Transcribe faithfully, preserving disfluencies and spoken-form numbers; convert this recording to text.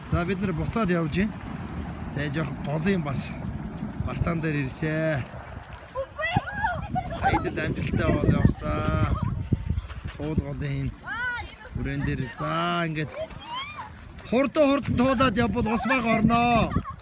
За бид нэр буцаад явж байна. Тэгээ жоох голын бас бартан дээр ирсэ. Хайдад амжилттай бол явсан. Туул голын хүрэн дээр за ингээд хурдан хурдан туулаад явбал ус баг орноо.